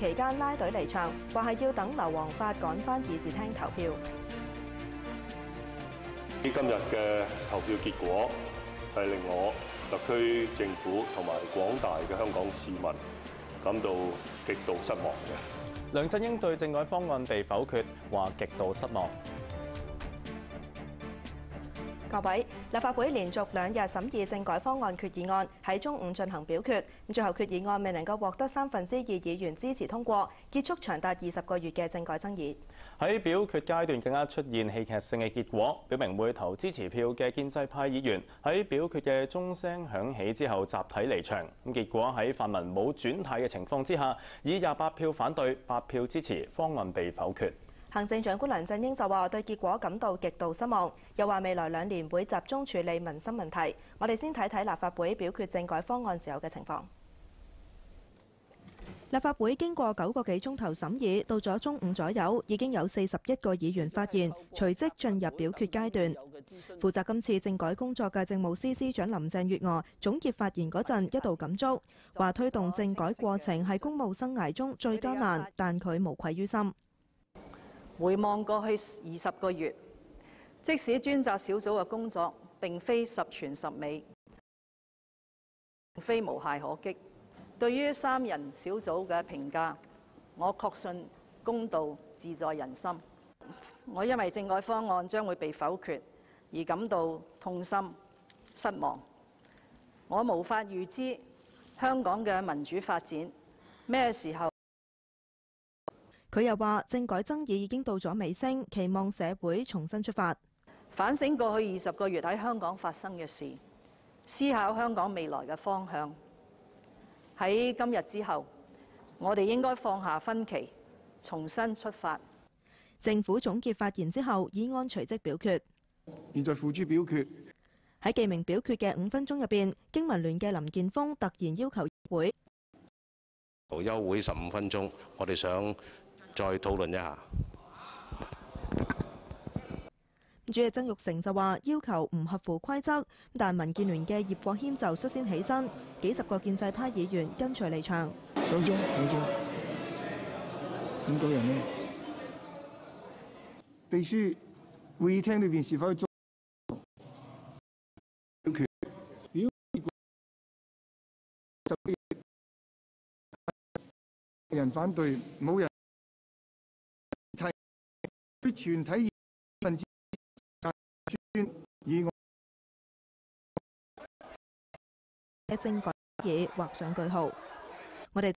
期間拉隊離場，話係要等劉皇發趕返議事廳投票。 今日嘅投票結果係令我特區政府同埋廣大嘅香港市民感到極度失望嘅。 梁振英對政改方案被否決，話極度失望。 各位，立法會連續2日審議政改方案決議案，喺中午進行表決。最後決議案未能夠獲得2/3議員支持通過，結束長達20個月嘅政改爭議。喺表決階段更加出現戲劇性嘅結果，表明會投支持票嘅建制派議員喺表決嘅鐘聲響起之後集體離場。咁結果喺泛民冇轉軚嘅情況之下，以28票反對、8票支持，方案被否決。行政長官梁振英就話對結果感到極度失望，又話未來2年會集中處理民生問題。我哋先睇睇立法會表決政改方案時候嘅情況。立法會經過9個幾鐘頭審議，到咗中午左右，已經有41個議員發言，隨即進入表決階段。負責今次政改工作嘅政務司司長林鄭月娥總結發言嗰陣一度感觸，話推動政改過程係公務生涯中最艱難，但佢無愧於心。 回望過去20個月，即使專責小組嘅工作並非十全十美，並非無懈可擊，對於3人小組嘅評價，我確信公道自在人心。我因為政改方案將會被否決而感到痛心失望。我無法預知香港嘅民主發展咩時候。 佢又話政改爭議已經到咗尾聲，期望社會重新出發， 反省過去20個月喺香港發生嘅事，思考香港未來嘅方向。喺今日之後，我哋應該放下分歧，重新出發。 政府總結發言之後，議案隨即表決。 現在付諸表決。 喺記名表決嘅5分鐘入邊，經民聯嘅林健鋒突然要求會休會15分鐘，我哋想再討論一下。 主席曾鈺成就話要求唔合乎規則，但民建聯嘅葉國謙就率先起身，幾十個建制派議員跟隨離場。 兩鐘，點講人呢？秘書會議廳裏邊是否做表決？如果就人反對，冇人提，對全體民主專議案嘅政改議畫上句號。